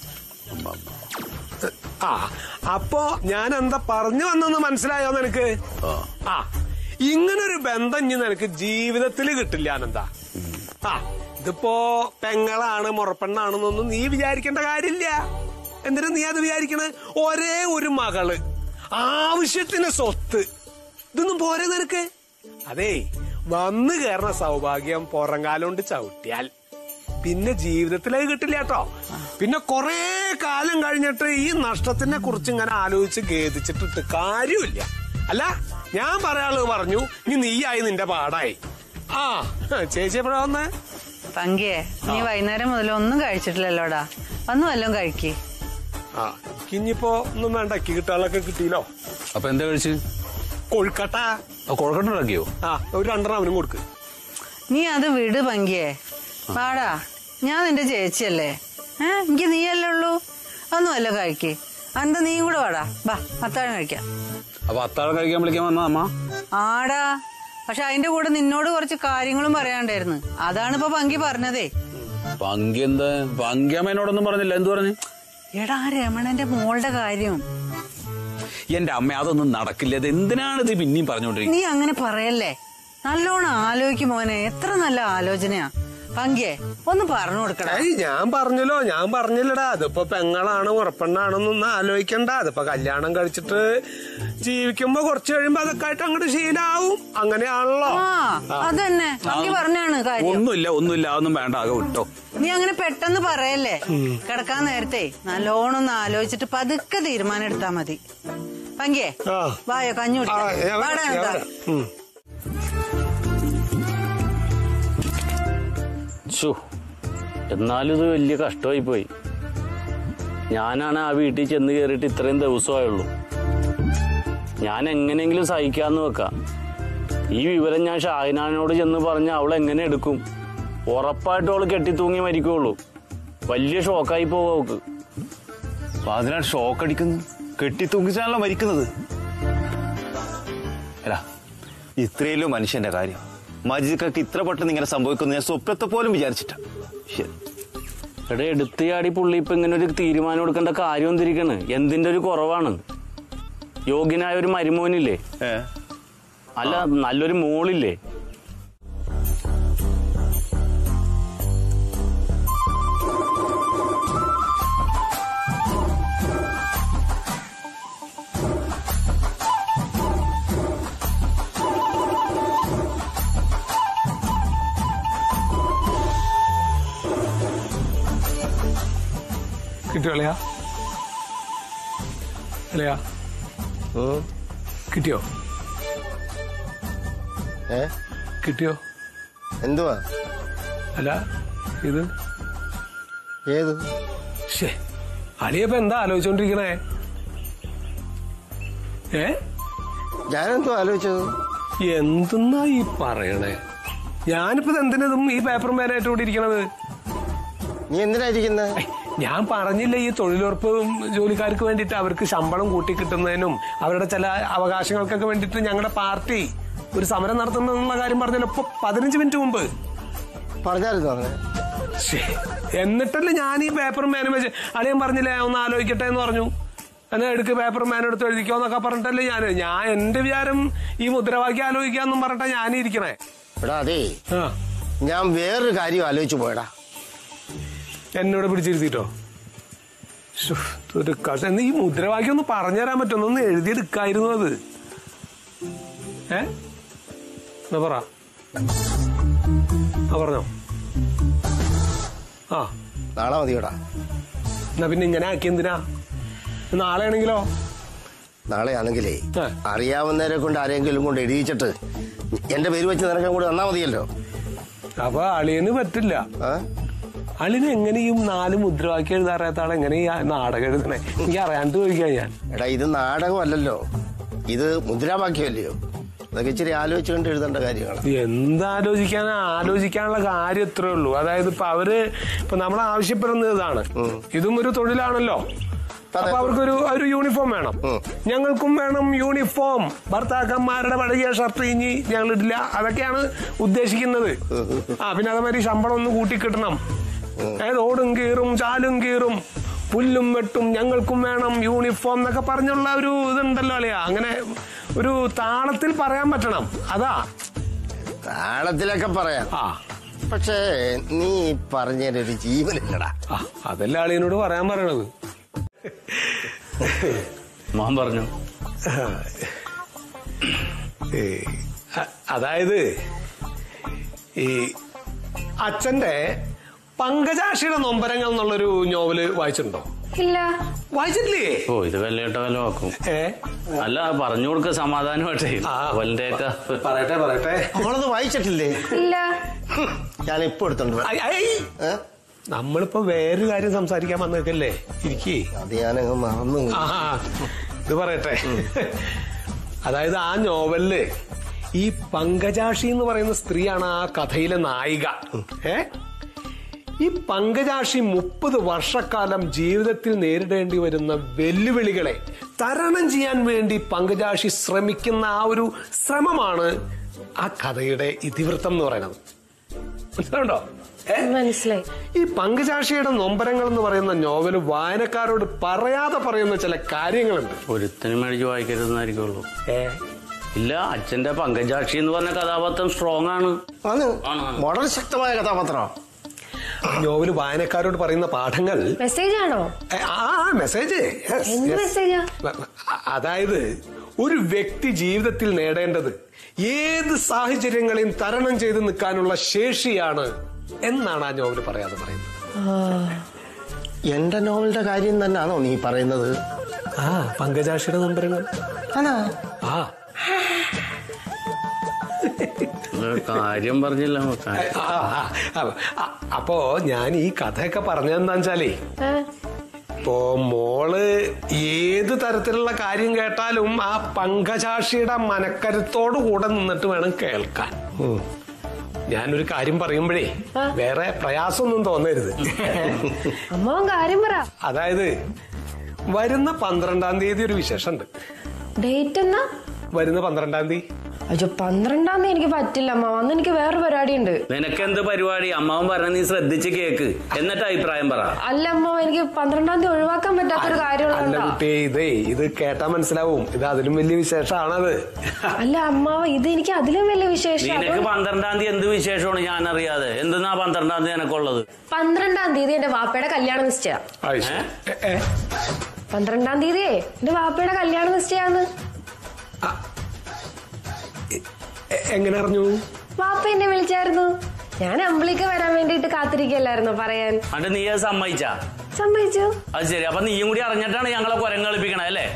അപ്പോ ഞാൻ എന്താ പറഞ്ഞു വന്നെന്ന് മനസ്സിലായോ നിനക്ക്? ഇങ്ങനൊരു ബന്ധം ഇനി നിനക്ക് ജീവിതത്തിൽ കിട്ടില്ല ആനന്ദ. ഇതിപ്പോ പെങ്ങളാണ് മുറപ്പെണ്ണാണെന്നൊന്നും നീ വിചാരിക്കേണ്ട കാര്യമില്ല. എന്തിനാ നീ അത് വിചാരിക്കണേ? ഒരേ ഒരു മകള്, ആവശ്യത്തിന് സ്വത്ത്, ഇതൊന്നും പോരെ നിനക്ക്? അതേ, വന്നു കയറുന്ന സൗഭാഗ്യം പുറംകാലം കൊണ്ട് ചവിട്ടിയാൽ പിന്നെ ജീവിതത്തിലേക്ക് കിട്ടില്ല കേട്ടോ. പിന്നെ കൊറേ കാലം കഴിഞ്ഞിട്ട് ഈ നഷ്ടത്തിനെ കുറിച്ച് ഇങ്ങനെ ആലോചിച്ച് ഖേദിച്ചിട്ടിട്ട് കാര്യമില്ല. അല്ല, ഞാൻ പറയാനുള്ളത് പറഞ്ഞു, ഇനി നീയായി നിന്റെ പാടായി. ചേച്ചി എപ്പോഴാ വന്നേ? പങ്കിയെ, നീ വൈകുന്നേരം മുതൽ ഒന്നും കഴിച്ചിട്ടില്ലല്ലോടാ. വന്നു വല്ലതും കഴിക്കേ. ഇനിയിപ്പോ ഒന്നും വേണ്ട, കിട്ടാളൊക്കെ കിട്ടിയല്ലോ. അപ്പൊ എന്താ കഴിച്ച്? കൊഴുക്കട്ട. കൊഴുക്കട്ട ഉണ്ടാക്കിയോ? ഒരു 2 അവനും കൊടുക്ക്. നീ അത് വിട് പങ്കിയെ. പാടാ, ഞാൻ നിന്റെ ചേച്ചിയല്ലേ. എനിക്ക് നീയല്ലേ ഉള്ളൂ. ഒന്നും വല്ലതും കഴിക്കേ. എന്താ നീയും കൂടെ വാടാ, ബാ അത്താഴം കഴിക്കാം. അപ്പൊ അത്താഴം കഴിക്കാൻ വിളിക്കാൻ വന്ന അമ്മ? ആടാ, പക്ഷെ അതിന്റെ കൂടെ നിന്നോട് കുറച്ച് കാര്യങ്ങളും പറയാണ്ടായിരുന്നു. അതാണ് ഇപ്പൊ പങ്കി പറഞ്ഞതേ. പങ്കി എന്താ? പങ്കിയമ്മ എന്നോടൊന്നും പറഞ്ഞില്ല. എന്ത് പറഞ്ഞു? എടാ, രമണന്റെ മോളുടെ കാര്യം. എന്റെ അമ്മ അതൊന്നും നടക്കില്ല. അത് എന്തിനാണ് ഇത് പിന്നെയും പറഞ്ഞോണ്ടിരിക്കുന്നത്? നീ അങ്ങനെ പറയല്ലേ, നല്ലോണം ആലോചിക്കും മോനെ. എത്ര നല്ല ആലോചനയാ. പങ്കിയെ ഒന്ന് പറഞ്ഞു കൊടുക്കടാ. ഞാൻ പറഞ്ഞില്ലടാ. അതിപ്പോ പെങ്ങളാണ് ഉറപ്പെണ്ണാണെന്നൊന്നും ആലോചിക്കണ്ട. അതിപ്പോ കല്യാണം കഴിച്ചിട്ട് ജീവിക്കുമ്പോ കുറച്ച് കഴിയുമ്പോ അതൊക്കെ ആയിട്ട് അങ്ങോട്ട് ശീലാവും. അങ്ങനെയാണല്ലോ. അതന്നെ പങ്കി പറഞ്ഞാണ് കാര്യം. ഒന്നുമില്ല അതൊന്നും വേണ്ട, ആകെ വിട്ടോ. നീ അങ്ങനെ പെട്ടെന്ന് പറയല്ലേ. കിടക്കാൻ നേരത്തെ നല്ലോണം ഒന്ന് ആലോചിച്ചിട്ട് പതുക്കെ തീരുമാനം എടുത്താ മതി. പങ്കിയെ വായോ, കഞ്ഞി കുടിക്കാം. എന്നാലും ഇത് വലിയ കഷ്ടമായി പോയി. ഞാനാണ് ആ വീട്ടിൽ ചെന്ന് കയറിയിട്ട് ഇത്രയും ദിവസമായുള്ളൂ. ഞാൻ എങ്ങനെയെങ്കിലും സഹിക്കാന്ന് വെക്കാം. ഈ വിവരം ഞാൻ ഷാഹിനാനോട് ചെന്ന് പറഞ്ഞ അവൾ എങ്ങനെ എടുക്കും? ഉറപ്പായിട്ടും അവള് കെട്ടിത്തൂങ്ങി മരിക്കുള്ളൂ. വലിയ ഷോക്കായി പോവും അവക്ക്. അപ്പൊ അതിനാണ് ഷോക്ക് അടിക്കുന്നു. കെട്ടിത്തൂങ്ങിച്ചാണല്ലോ മരിക്കുന്നത്. അല്ല, ഇത്രയല്ലോ മനുഷ്യന്റെ കാര്യം. മജിദൊക്കെ ഇത്ര പെട്ടെന്ന് ഇങ്ങനെ സംഭവിക്കുന്നു ഞാൻ സ്വപ്നത്തെ പോലും വിചാരിച്ചിട്ടാ. എടാ, എടുത്തിയാടി പുള്ളി ഇപ്പൊ ഇങ്ങനെ ഒരു തീരുമാനം എടുക്കേണ്ട കാര്യം എന്തിരിക്കണ്? എന്തിന്റെ ഒരു കുറവാണ്? യോഗ്യനായ ഒരു മരുമോനില്ലേ? അല്ല, നല്ലൊരു മോളില്ലേ? കിട്ടിയോ? കിട്ടിയോ? കിട്ടിയോ? എന്തുവാ? അല്ല, ഇത് ഏത്? അളിയപ്പ എന്താ ആലോചിച്ചോണ്ടിരിക്കണേ? ഞാനെന്തോ ആലോചിച്ചത്? എന്തെന്നാ ഈ പറയണേ? ഞാനിപ്പോ എന്തിനും ഈ പേപ്പറും പേനായിട്ട് ഇവിടെ ഇരിക്കണത്? നീ എന്തിനായിരിക്കുന്നത്? ഞാൻ പറഞ്ഞില്ല, ഈ തൊഴിലുറപ്പ് ജോലിക്കാർക്ക് വേണ്ടിയിട്ട് അവർക്ക് ശമ്പളം കൂട്ടിക്കിട്ടുന്നതിനും അവരുടെ ചില അവകാശങ്ങൾക്കൊക്കെ വേണ്ടിയിട്ട് ഞങ്ങളുടെ പാർട്ടി ഒരു സമരം നടത്തുന്നുള്ള കാര്യം പറഞ്ഞല്ലോ ഇപ്പൊ 15 മിനിറ്റ് മുമ്പ്. പറഞ്ഞായിരുന്നു അങ്ങനെ? എന്നിട്ടല്ലേ ഞാൻ ഈ പേപ്പറും പേനും വെച്ച് അളിയൻ പറഞ്ഞില്ലേ ഒന്ന് ആലോചിക്കട്ടെ എന്ന് പറഞ്ഞു. എന്നാ എടുക്ക് പേപ്പറും പേനും എടുത്ത് എഴുതിക്കോന്നൊക്കെ പറഞ്ഞിട്ടല്ലേ ഞാൻ എന്റെ വിചാരം ഈ മുദ്രാവാക്യം ആലോചിക്കാന്നും പറഞ്ഞിട്ടാ ഞാനിരിക്കണേ. എടാ, അതെ, ഞാൻ വേറൊരു കാര്യം ആലോചിച്ചു പോയടാ. എന്നോട് പിടിച്ചിരുത്തിട്ടോ? ഒരു എന്നാ ഈ മുദ്രാവാക്യം ഒന്ന് പറഞ്ഞുതരാൻ പറ്റുമോ? ഒന്ന് എഴുതിയെടുക്കായിരുന്നു അത്. എന്നാ പറ. പറഞ്ഞോ? നാളെ മതിയോടാ. എന്നാ പിന്നെ ഇങ്ങനെ ആക്കി എന്തിനാ? നാളെ ആണെങ്കിലോ? നാളെ ആണെങ്കിലേ അറിയാവുന്നവരെ കൊണ്ട് ആരെങ്കിലും കൊണ്ട് എഴുതിച്ചിട്ട് എന്റെ പേര് വെച്ച് നിനക്കും കൂടെ വന്നാ മതിയല്ലോ. അപ്പൊ അളിയന് പറ്റില്ല. അളിന് എങ്ങനെയും 4 മുദ്രാവാക്യം എഴുതാറിയാത്ത ആൾ എങ്ങനെ ഈ നാടകം എഴുതണേ? എനിക്ക് അറിയാണ്ട് ചോദിക്കാം ഞാൻ. എടാ, ഇത് നാടകമല്ലല്ലോ, ഇത് മുദ്രാവാക്യമല്ലയോ. അതൊക്കെ ഇച്ചിരി ആലോചിച്ചുകൊണ്ട് എഴുതേണ്ട കാര്യമാണ്. ആലോചിക്കാനുള്ള കാര്യം ഇത്രേ ഉള്ളൂ. അതായത് ഇപ്പൊ നമ്മൾ ആവശ്യപ്പെടുന്നത് ഇതാണ്. ഇതും ഒരു തൊഴിലാണല്ലോ. അപ്പൊ അവർക്കൊരു യൂണിഫോം വേണം. ഞങ്ങൾക്കും വേണം യൂണിഫോം. ഭർത്താക്കന്മാരുടെ പഴയ ഷർട്ട് ഇനി ഞങ്ങൾ ഇടില്ല. അതൊക്കെയാണ് ഉദ്ദേശിക്കുന്നത്. പിന്നെ അതേമാതിരി ശമ്പളം ഒന്ന് കൂട്ടിക്കിട്ടണം. ഓടും കീറും ചാലും കീറും പുല്ലും വെട്ടും ഞങ്ങൾക്കും വേണം യൂണിഫോം എന്നൊക്കെ പറഞ്ഞുള്ള ഒരു ഇതുണ്ടല്ലോ അല്ലയാ. അങ്ങനെ ഒരു താളത്തിൽ പറയാൻ പറ്റണം. അതാ താളത്തിലൊക്കെ പറയാം. പക്ഷേ നീ പറഞ്ഞൊരു ജീവനില്ലടാ. അതല്ലേ അളിയനോട് പറയാൻ പറയണത്. മോൻ പറഞ്ഞു. അതായത് ഈ അച്ഛന്റെ പങ്കജാക്ഷിയുടെ നൊമ്പരങ്ങൾ എന്നുള്ളൊരു നോവല് വായിച്ചിട്ടുണ്ടോ? ഇല്ല. വായിച്ചിട്ടില്ലേ? ഇത് വെള്ളേട്ട വല്ല വാക്കും. അല്ല, പറഞ്ഞു കൊടുക്ക സമാധാനമായിട്ടേ. പറയട്ടെ. നമ്മളത് വായിച്ചിട്ടില്ലേ? ഇല്ല. ഞാൻ ഇപ്പൊ എടുത്തോണ്ട്. നമ്മളിപ്പോ വേറൊരു കാര്യം സംസാരിക്കാൻ വന്നേക്കല്ലേ. ഇരിക്കേ. അത് ഞാനങ്ങ് മറന്നു. ഇത് പറയട്ടെ. അതായത് ആ നോവലില് ഈ പങ്കജാക്ഷി എന്ന് പറയുന്ന സ്ത്രീയാണ് ആ കഥയിലെ നായിക. ഈ പങ്കജാക്ഷി 30 വർഷക്കാലം ജീവിതത്തിൽ നേരിടേണ്ടി വരുന്ന വെല്ലുവിളികളെ തരണം ചെയ്യാൻ വേണ്ടി പങ്കജാക്ഷി ശ്രമിക്കുന്ന ആ ഒരു ശ്രമമാണ് ആ കഥയുടെ ഇതിവൃത്തം എന്ന് പറയുന്നത്. മനസ്സിലുണ്ടോ? മനസ്സിലായി. ഈ പങ്കജാക്ഷിയുടെ നൊമ്പരങ്ങൾ എന്ന് പറയുന്ന നോവൽ വായനക്കാരോട് പറയാതെ പറയുന്ന ചില കാര്യങ്ങളുണ്ട്. ഒരുത്തനും മേടിച്ച് വായിക്കരുതെന്നായിരിക്കുള്ളൂ. ഇല്ല, അച്ഛന്റെ പങ്കജാക്ഷി എന്ന് പറഞ്ഞ കഥാപാത്രം സ്ട്രോങ് ആണ്, വളരെ ശക്തമായ കഥാപാത്രം. നോവൽ വായനക്കാരോട് പറയുന്ന പാഠങ്ങൾ മെസ്സേജ് ആണോ? മെസ്സേജ്. അതായത് ഒരു വ്യക്തി ജീവിതത്തിൽ നേടേണ്ടത് ഏത് സാഹചര്യങ്ങളെയും തരണം ചെയ്ത് നിൽക്കാനുള്ള ശേഷിയാണ് എന്നാണ് ആ നോവൽ പറയാതെ പറയുന്നത്. എന്റെ നോവലിന്റെ കാര്യം തന്നെയാണോ നീ പറയുന്നത്? പങ്കജാക്ഷിയുടെ നമ്പരങ്ങൾ. കാര്യം പറഞ്ഞില്ല. അപ്പോ ഞാൻ ഈ കഥയൊക്കെ പറഞ്ഞെന്താ വെച്ചാലേ, ഇപ്പോ മോള് ഏത് തരത്തിലുള്ള കാര്യം കേട്ടാലും ആ പങ്കജാക്ഷിയുടെ മനക്കരുത്തോടു കൂടെ നിന്നിട്ട് വേണം കേൾക്കാൻ. ഞാനൊരു കാര്യം പറയുമ്പോഴേ വേറെ പ്രയാസമൊന്നും തോന്നരുത്. കാര്യം പറ. അതായത് വരുന്ന 12-ാം തീയതി ഒരു വിശേഷമുണ്ട്. ഡേറ്റ് എന്നാ? വരുന്ന 12-ാം തീയതി. അയ്യോ, 12-ാം തീയതി എനിക്ക് പറ്റില്ല അമ്മ. അന്ന് എനിക്ക് വേറെ പരിപാടി ഉണ്ട്. നിനക്ക് എന്ത് പരിപാടി? അമ്മാവൻ പറഞ്ഞ നീ ശ്രദ്ധിച്ച് കേക്ക്, എന്നിട്ട് അഭിപ്രായം പറ. അല്ല അമ്മ, എനിക്ക് 12-ാം തീയതി ഒഴിവാക്കാൻ പറ്റാത്തൊരു കാര്യമുള്ള. ഇത് കേട്ടാ മനസ്സിലാവും, ഇത് അതിലും വലിയ വിശേഷമാണത്. അല്ല അമ്മാവ, ഇത് എനിക്ക് അതിലും വലിയ വിശേഷം. നിനക്ക് 12-ാം തീയതി എന്ത് വിശേഷമാണ് ഞാൻ അറിയാതെ? എന്തെന്നാ 12-ാം തീയതി എനക്കുള്ളത്? 12-ാം തീയതി എന്റെ വാപ്പയുടെ കല്യാണം നിശ്ചയ. 12-ാം തീയതിയേ എന്റെ വാപ്പയുടെ കല്യാണം നിശ്ചയാന്ന്. എങ്ങനെ അറിഞ്ഞു? വാപ്പ എന്നെ വിളിച്ചായിരുന്നു. ഞാൻ അമ്പിളിക്ക് വരാൻ വേണ്ടിട്ട് കാത്തിരിക്കല്ലായിരുന്നു പറയാൻ. അത് നീ സമ്മതിച്ചാ? സമ്മതിച്ചു. അത് ശരി. അപ്പൊ നീയും കൂടി അറിഞ്ഞിട്ടാണ് ഞങ്ങളെ കുരങ്ങ് കളിപ്പിക്കണേ അല്ലേ?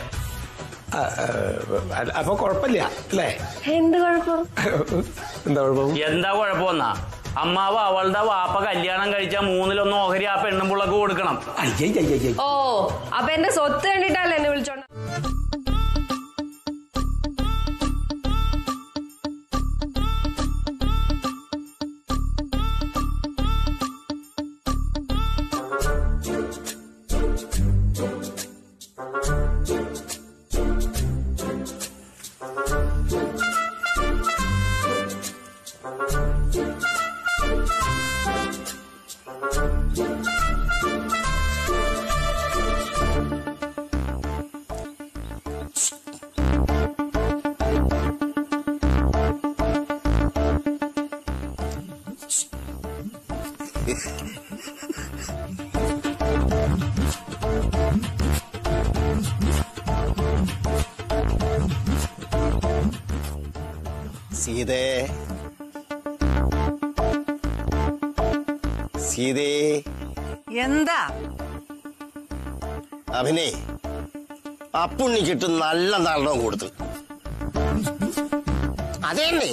അപ്പൊ കുഴപ്പമില്ല അല്ലേ? എന്ത് കുഴപ്പം? എന്താ കുഴപ്പമെന്നാ? അമ്മാവ് അവളുടെ വാപ്പ കല്യാണം കഴിച്ച 3/1 ഓഹരി ആ പെണ്ണുമ്പുള്ളക്ക് കൊടുക്കണം. ഓ, അപ്പൊ എന്റെ സ്വത്ത് കണ്ടിട്ടല്ലേ എന്നെ വിളിച്ചോണ്ട? സീതേ, സീതേ. എന്താ? അഭിനേ, അപ്പുണ്ണിക്കിട്ട് നല്ല നാടകം കൊടുത്തു. അതെന്നെ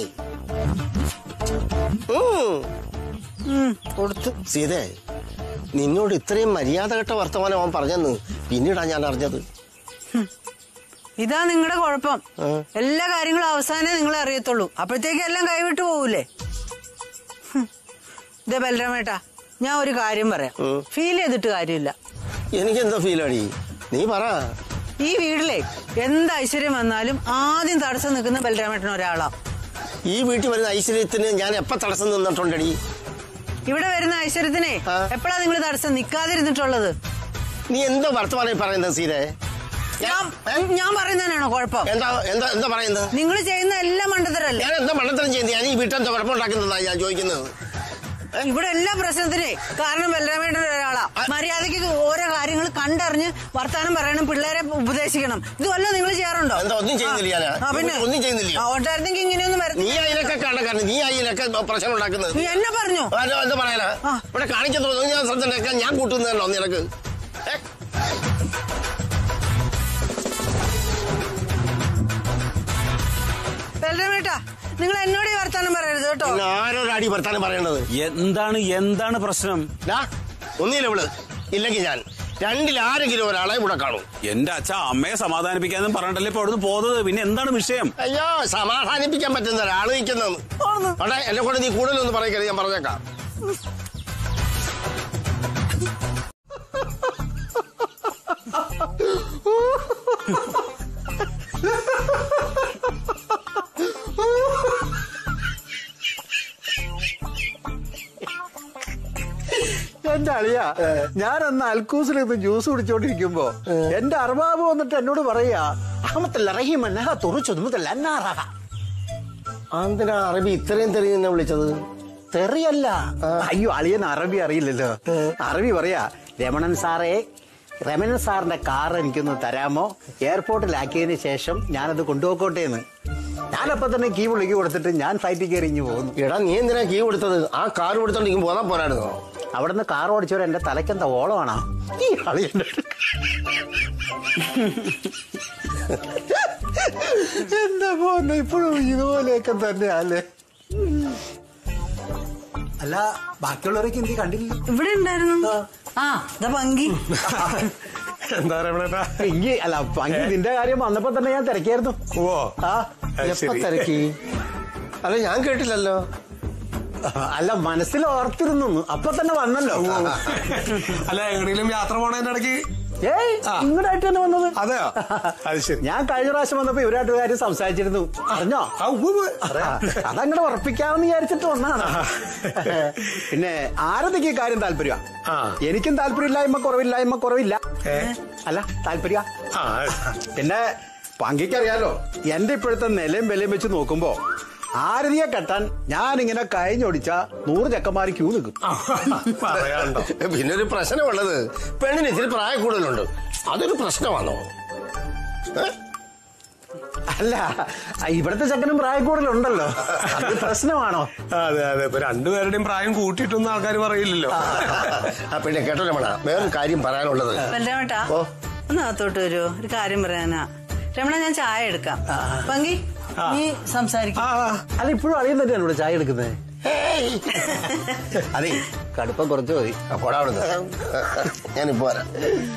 കൊടുത്തു. സീതേ, നിന്നോട് ഇത്രയും മര്യാദ കെട്ട വർത്തമാനം അവൻ പറഞ്ഞെന്ന് പിന്നീടാ ഞാൻ അറിഞ്ഞത്. ഇതാ നിങ്ങളുടെ കുഴപ്പം. എല്ലാ കാര്യങ്ങളും അവസാനേ നിങ്ങളെ അറിയത്തുള്ളൂ. അപ്പോഴത്തേക്ക് എല്ലാം കൈവിട്ടു പോവൂലേ? ഇതേ ബലരാമേട്ടാ, ഞാൻ ഒരു കാര്യം പറയാം. ഫീൽ ചെയ്തിട്ട് കാര്യമില്ല. എനിക്കെന്താ ഫീലാടി? നീ പറ. ഈ വീട്ടിലെ എന്ത് ഐശ്വര്യം വന്നാലും ആദ്യം തടസ്സം നിൽക്കുന്ന ബലരാമേട്ടൻ ഒരാളാ. ഈ വീട്ടിൽ വരുന്ന ഐശ്വര്യത്തിന് ഞാൻ എപ്പ തടസ്സം നിന്നിട്ടുണ്ടടി? ഇവിടെ വരുന്ന ഐശ്വര്യത്തിനെ എപ്പോഴാ നിങ്ങൾ തടസ്സം നിൽക്കാതിരുന്നിട്ടുള്ളത്? നീ എന്തോ വർത്തമാനം പറയുന്നത് സീതേ? ഞാൻ പറയുന്നതിനാണോ കുഴപ്പം? എന്താ പറയുന്നത്? നിങ്ങൾ ചെയ്യുന്ന എല്ലാം മണ്ടത്തരല്ലേ? ഞാൻ എന്താ മണ്ടത്തരം ചെയ്യുന്നത്? ഞാൻ ഈ വീട്ടിലെന്താ കുഴപ്പമുണ്ടാക്കുന്നതാ ഞാൻ ചോദിക്കുന്നത്. ഇവിടെ എല്ലാ പ്രശ്നത്തിനെ കാരണം ബലരാമേട്ടൻ ഒരാളാ. മര്യാദയ്ക്ക് ഓരോ കാര്യങ്ങൾ കണ്ടറിഞ്ഞ് വർത്താനം പറയണം, പിള്ളേരെ ഉപദേശിക്കണം. ഇതുവല്ലോ നിങ്ങൾ ചെയ്യാറുണ്ടോ? ഒന്നും ചെയ്യുന്നില്ല. പിന്നെ ഒന്നും ചെയ്യുന്നില്ല. ഓട്ടായിരുന്നെങ്കിൽ ഇങ്ങനെയൊന്നും വരും. നീ അതിനൊക്കെ കണ്ടക്കാരൻ, നീ അതിനൊക്കെ പ്രശ്നം ഉണ്ടാക്കുന്നത്. നീ എന്നെ പറഞ്ഞു എന്താ പറയാനാ? ഇവിടെ കാണിക്കത്തോന്നും ഞാൻ ശ്രദ്ധ ഞാൻ കൂട്ടുന്നതല്ലോ നിനക്ക്. ബലരാമേട്ടാ, നിങ്ങൾ എന്നോട് ഈ വർത്താനം പറയരുത് കേട്ടോ. ആരോടാടി വർത്താനം പറയണത്? എന്താണ് പ്രശ്നം? ഒന്നില്ല ഇവള്, ഇല്ലെങ്കിൽ ഞാൻ രണ്ടിൽ ആരെങ്കിലും ഒരാളെ ഇവിടെ കാണും. എന്റെ അച്ഛ അമ്മയെ സമാധാനിപ്പിക്കാന്നും പറഞ്ഞിട്ടല്ലേ ഇപ്പൊ അവിടുന്ന് പോകുന്നത്. പിന്നെ എന്താണ് വിഷയം? അയ്യോ, സമാധാനിപ്പിക്കാൻ പറ്റുന്ന ഒരാള് നിൽക്കുന്നത്. അവിടെ എന്നെ കൊണ്ട് നീ കൂടുതലൊന്നും പറയരുത്, ഞാൻ പറഞ്ഞേക്കാം. എന്റെ അളിയ ഞാനന്ന് അൽക്കൂസിൽ നിന്ന് ജ്യൂസ് കുടിച്ചോണ്ടിരിക്കുമ്പോ എന്റെ അർബാബ് വന്നിട്ട് എന്നോട് പറയാ എന്തിനാ അറബി ഇത്രയും തെറി എന്നെ വിളിച്ചത്? തെറിയല്ല. അയ്യോ അളിയൻ അറബി അറിയില്ലല്ലോ. അറബി പറയാ, രമണൻ സാറിന്റെ കാർ എനിക്കൊന്ന് തരാമോ, എയർപോർട്ടിലാക്കിയതിന് ശേഷം ഞാനത് കൊണ്ടുപോക്കോട്ടേന്ന്. ഞാനപ്പോ തന്നെ കീ വിളിക്ക് കൊടുത്തിട്ട് ഞാൻ ഫ്ലൈറ്റിൽ കയറി ഇഞ്ഞു പോകുന്നു. എടാ നീ എന്തിനാ കീ കൊടുത്തത്? ആ കാർ കൊടുത്തോണ്ട് പോകാൻ പോരായിരുന്നോ? അവിടുന്ന് കാർ ഓടിച്ചവരെ എന്റെ തലയ്ക്കെന്താ ഓളമാണോ ഈ അളിയൻ? എന്താ പോന്നെ ഇപ്പോഴും ഇതുപോലെയൊക്കെ തന്നെയല്ലേ? അല്ല ബാക്കിയുള്ളവരൊക്കെ എന്ത് കണ്ടില്ല? ഇവിടെ ഉണ്ടായിരുന്നു. പങ്കി എന്താ പറയുക പങ്കി അല്ല പങ്കി നിന്റെ കാര്യം വന്നപ്പോ തന്നെ ഞാൻ തിരക്കായിരുന്നു. എപ്പ തിരക്കി? അല്ല ഞാൻ കേട്ടില്ലല്ലോ. അല്ല മനസ്സിൽ ഓർത്തിരുന്നു, അപ്പൊ തന്നെ വന്നല്ലോ. അല്ല എവിടെയെങ്കിലും യാത്ര പോണതിന്റെ ഇടയ്ക്ക് ഇങ്ങോട്ടായിട്ട് തന്നെ വന്നത്. അതെയോ? അത് ശരി. ഞാൻ കഴിഞ്ഞ പ്രാവശ്യം വന്നപ്പോ ഇവരായിട്ട് കാര്യം സംസാരിച്ചിരുന്നു. അറിഞ്ഞോ? അതങ്ങനെ ഉറപ്പിക്കാമെന്ന് വിചാരിച്ചിട്ട് വന്നാണ്. പിന്നെ ആരതൊക്കെ കാര്യം താല്പര്യം? എനിക്കും താല്പര്യമില്ലായ്മ കുറവില്ല. അല്ല താല്പര്യ. പിന്നെ പങ്കിക്കറിയാലോ എന്റെ ഇപ്പോഴത്തെ നിലയും വിലയും വെച്ച് നോക്കുമ്പോ ആരതിയെ കെട്ടാൻ ഞാനിങ്ങനെ കഴിഞ്ഞൊടിച്ച 100 ചെക്കന്മാര് ക്യൂ നിൽക്കും. പിന്നെ ഒരു പ്രശ്നമുള്ളത്, പെണ്ണിന് ഇത്തിരി പ്രായ കൂടുതലുണ്ട്. അതൊരു പ്രശ്നമാണോ? അല്ല ഇവിടത്തെ ചെക്കനും പ്രായ കൂടുതലുണ്ടല്ലോ, അത് പ്രശ്നമാണോ? അതെ അതെ, ഇപ്പൊ രണ്ടുപേരുടെയും പ്രായം കൂട്ടിയിട്ടൊന്നും ആൾക്കാർ പറയില്ലല്ലോ. പിന്നെ കേട്ടോ രമണ, വേറൊരു കാര്യം പറയാനുള്ളത്. രമേട്ടാ ഒന്ന് അകത്തോട്ട് വരുമോ? ഒരു കാര്യം പറയാനാ. രമണ ഞാൻ ചായ എടുക്കാം. പങ്കി നീ സംസാരിക്കും. അല്ല ഇപ്പോഴും അറിയാൻ തന്നെയാണ് ഇവിടെ ചായ എടുക്കുന്നത്. അതെ കടുപ്പം കുറച്ച് മതി. ഞാനിപ്പോ വരാം.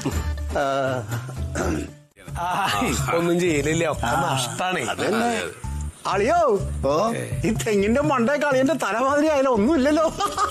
ഒന്നും ചെയ്യലില്ല, ഒക്കെ നഷ്ടാണേ. അളിയോ ഈ തെങ്ങിന്റെ മണ്ടയൊക്കെ അളിയന്റെ തലമാതിരി ആയാലും ഒന്നുമില്ലല്ലോ.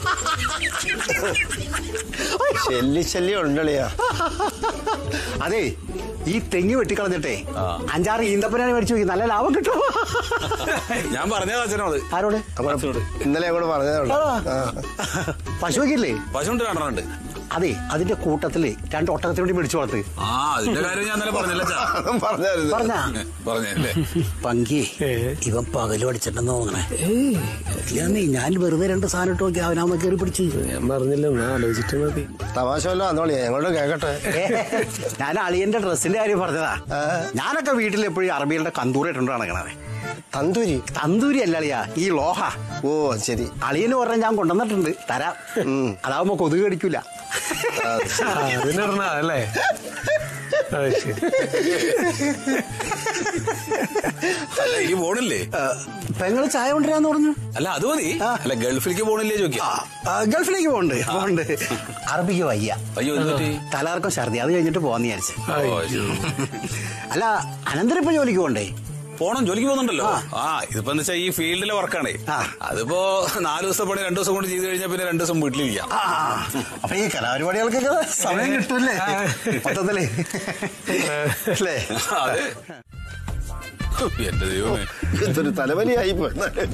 ശല്യം ഉണ്ടളിയാ. അതെ ഈ തെങ്ങ് വെട്ടിക്കളഞ്ഞിട്ടേ 5-6 ഈന്തപ്പനാണ് മേടിച്ചു പോയി, നല്ല ലാഭം കിട്ടും. ഞാൻ പറഞ്ഞത് അച്ഛനോട്. ആരോട്? ഇന്നലെ അങ്ങോട്ട് പറഞ്ഞതേ. പശുവൊക്കെ പശുണ്ട്, 2 അതെ അതിന്റെ കൂട്ടത്തില് 2 ഒട്ടകത്തിന് വേണ്ടി മേടിച്ചു വളർത്ത്. അതിന്റെ കാര്യം ഞാൻ പറഞ്ഞല്ലേ. പങ്കി ഇവൻ പകല് പഠിച്ചിട്ടെന്ന് തോന്നണേ. ഞാൻ വെറുതെ 2 സാധനം ഇട്ട് നോക്കി അവനാമ കയറി പിടിച്ച്. ഞാൻ പറഞ്ഞില്ല, ഞാൻ ആലോചിച്ചിട്ട് മതി. തമാശ വല്ലോ അന്നോളിയാ, ഞങ്ങളോട് കേക്കട്ടെ. ഞാൻ അളിയന്റെ ഡ്രസ്സിന്റെ കാര്യം പറഞ്ഞതാ. ഞാനൊക്കെ വീട്ടിൽ എപ്പോഴും അറബികളുടെ കന്തൂരി ഇട്ടുണ്ടോ നടക്കണേ. തന്തൂരി അല്ല അളിയാ, ഈ ലോഹ. ഓ ശരി. അളിയന് പറഞ്ഞാൽ ഞാൻ കൊണ്ടുവന്നിട്ടുണ്ട്, തരാം. അതാവുമ്പോ കൊതുക് കടിക്കൂല. അതിനിടണല്ലേ? ഇനി പോണില്ലേ? പെങ്ങള് ചായ കൊണ്ടുവരാന്ന് പറഞ്ഞു. അല്ല അത് മതി. അല്ല ഗൾഫിലേക്ക് പോണില്ലേ ചോദിക്കാം. ഗൾഫിലേക്ക് പോണ്ട്. അറബിക്ക് വയ്യ. അയ്യോ തലകർക്കം ഛർദി, അത് കഴിഞ്ഞിട്ട് പോവാന്ന് വിചാരിച്ചു. അല്ല അനന്തരം ഇപ്പൊ ജോലിക്ക് പോണ്ടേ? പോണം, ജോലിക്ക് പോകുന്നുണ്ടല്ലോ. ഇതിപ്പോ എന്താ വെച്ചാൽ ഈ ഫീൽഡിലെ വർക്കാണേ. അതിപ്പോ 4 ദിവസം പണി 2 ദിവസം കൊണ്ട് ചെയ്ത് കഴിഞ്ഞാൽ പിന്നെ 2 ദിവസം വീട്ടിലിരിക്കാം. അപ്പൊ ഈ കലാപരിപാടികൾക്കൊക്കെ സമയം കിട്ടുമല്ലേ മൊത്തത്തില്? അല്ലേ? എന്റെ ദൈവമേ, ഇതൊരു തലവലിയായി പോയി.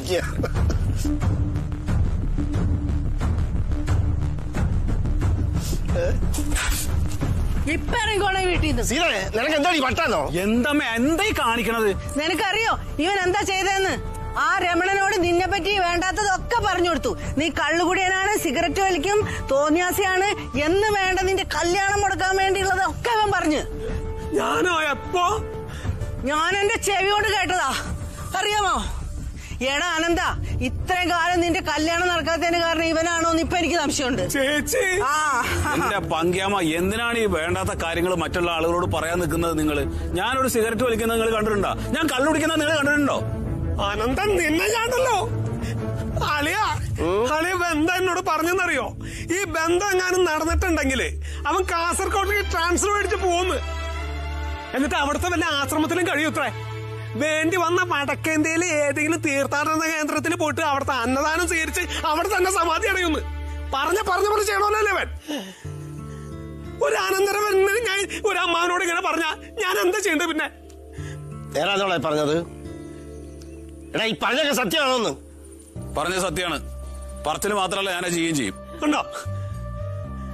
ഇപ്പൊ ഇറങ്ങിക്കോണേ വീട്ടിൽ നിന്ന്. നിനക്ക് എന്താ പറ്റാന്നോ? എന്തായി കാണിക്കണത്? നിനക്കറിയോ ഇവൻ എന്താ ചെയ്തതെന്ന്? ആ രമണനോട് നിന്നെ പറ്റി വേണ്ടാത്തതൊക്കെ പറഞ്ഞു കൊടുത്തു. നീ കള്ളുകുടിയനാണ്, സിഗരറ്റ് വലിക്കും, തോന്നിയാസിയാണ് എന്ന് വേണ്ട നിന്റെ കല്യാണം മുടക്കാൻ വേണ്ടിയുള്ളത് ഒക്കെ അവൻ പറഞ്ഞു. ഞാനോ? എപ്പോ? ഞാൻ എന്റെ ചെവി കൊണ്ട് കേട്ടതാ. അറിയാമോ? എടാ അനന്ത, ഇത്രയും കാലം നിന്റെ കല്യാണം നടക്കാത്തതിന് കാരണം ഇവനാണോന്ന് ഇപ്പൊ എനിക്ക് സംശയമുണ്ട്. ചേച്ചി എന്റെ പങ്കിയാമ്മ, എന്തിനാണ് ഈ വേണ്ടാത്ത കാര്യങ്ങൾ മറ്റുള്ള ആളുകളോട് പറയാൻ നിൽക്കുന്നത്? നിങ്ങൾ ഞാനൊരു സിഗരറ്റ് വലിക്കുന്നത് നിങ്ങൾ കണ്ടിട്ടുണ്ടോ? ഞാൻ കള്ളു കുടിക്കുന്നത് നിങ്ങൾ കണ്ടിട്ടുണ്ടോ? അനന്തൻ നിന്നെ കണ്ടല്ലോ. അളിയ ബന്ധം എന്നോട് പറഞ്ഞെന്നറിയോ? ഈ ബന്ധം എങ്ങാനും നടന്നിട്ടുണ്ടെങ്കിൽ അവൻ കാസർഗോഡിലേക്ക് ട്രാൻസ്ഫർ മേടിച്ച് പോകുന്നു. എന്നിട്ട് അവിടുത്തെ വല്ല ആശ്രമത്തിലും കഴിയൂത്രേ. വേണ്ടി വന്ന വടക്കേന്ത്യയിലെ ഏതെങ്കിലും തീർത്ഥാടന കേന്ദ്രത്തിൽ പോയിട്ട് അവിടുത്തെ അന്നദാനം സ്വീകരിച്ച് അവിടെ തന്നെ സമാധി അടയുന്നു. പറഞ്ഞ പോലെ ചെയ്യണമല്ലോ അവൻ. ഒരു അനന്തരം ഞാൻ ഒരു അമ്മാവനോട് ഇങ്ങനെ പറഞ്ഞ ഞാൻ എന്താ ചെയ്യേണ്ടത്? പിന്നെ ഏതാണോളെ പറഞ്ഞത്? എടാ ഈ പറഞ്ഞൊക്കെ സത്യമാണോന്ന്? പറഞ്ഞ സത്യമാണ്. പറച്ചില് മാത്രമല്ല, ഞാനത് ചെയ്യുകയും ചെയ്യും. ഉണ്ടോ?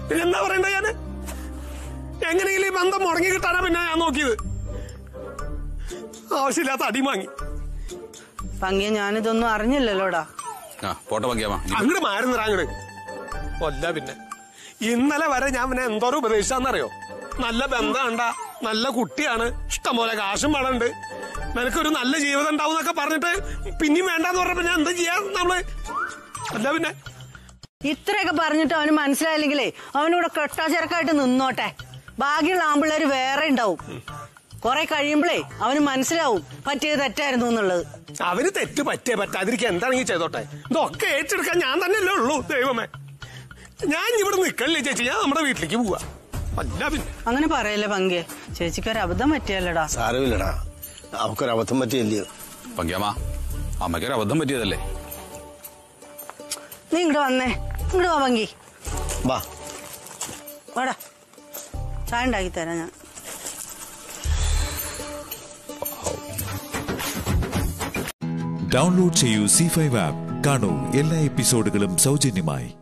എന്താ പറയണ്ട ഞാന്? എങ്ങനെയെങ്കിലും ഈ ബന്ധം മുടങ്ങി കിട്ടാനാ പിന്നെ ഞാൻ നോക്കിയത്. ആവശ്യമില്ലാത്ത അടി വാങ്ങി. പങ്കിയ ഞാനിതൊന്നും അറിഞ്ഞില്ലല്ലോടാ. പോട്ടെ പങ്കിയാ, അങ്ങോട്ട് മാറുന്നിറ അങ്ങോട്ട്. കൊല്ല പിന്നെ ഇന്നലെ വരെ ഞാൻ പിന്നെ എന്തോരം ഉപദേശിച്ചാന്നറിയോ? നല്ല ബന്ധമുണ്ട, നല്ല കുട്ടിയാണ്, ഇഷ്ടംപോലെ കാശും പണമുണ്ട്, നിനക്കൊരു നല്ല ജീവിതം ഉണ്ടാവും എന്നൊക്കെ പറഞ്ഞിട്ട് പിന്നെയും വേണ്ടെന്ന് പറഞ്ഞപ്പോ ഞാൻ എന്താ ചെയ്യാ നമ്മള്? അല്ല പിന്നെ ഇത്രയൊക്കെ പറഞ്ഞിട്ട് അവന് മനസ്സിലായില്ലെങ്കിലേ അവനിവിടെ കെട്ടാചെരക്കായിട്ട് നിന്നോട്ടെ. ബാക്കിയുള്ള ആമ്പിള്ളേര് വേറെ ഉണ്ടാവും. കൊറേ കഴിയുമ്പോഴേ അവന് മനസ്സിലാവും പറ്റിയത് തെറ്റായിരുന്നു എന്നുള്ളത്. അവന് തെറ്റ് പറ്റാതിരിക്കുക എന്താണെങ്കിൽ ചെയ്തോട്ടെ. ഇതൊക്കെ ഏറ്റെടുക്കാൻ ഞാൻ തന്നെയല്ലേ ഉള്ളൂ. ദൈവമേ, ഞാൻ ഇവിടെ നിൽക്കണില്ലേ ചേച്ചി, ഞാൻ നമ്മുടെ വീട്ടിലേക്ക് പോവാ. അല്ല പിന്നെ അങ്ങനെ പറയല്ലേ പങ്കിയെ, ചേച്ചിക്കൊരു അബദ്ധം പറ്റിയല്ലടാ. സാരമില്ലടാ, അവക്കൊരബദ്ധം പറ്റിയല്ലയോ. പങ്കിയാമ്മ, അമ്മയ്ക്കൊരു അബദ്ധം പറ്റിയതല്ലേ. നീ ഇങ്ങോട്ട് വന്നേ, ഇങ്ങോട്ട് വാ പങ്കി. വാ വാടാ, ചായ ഉണ്ടാക്കി തരാം ഞാൻ. ഡൗൺലോഡ് ചെയ്യൂ C5 ആപ്പ്. കാണൂ എല്ലാ എപ്പിസോഡുകളും സൗജന്യമായി.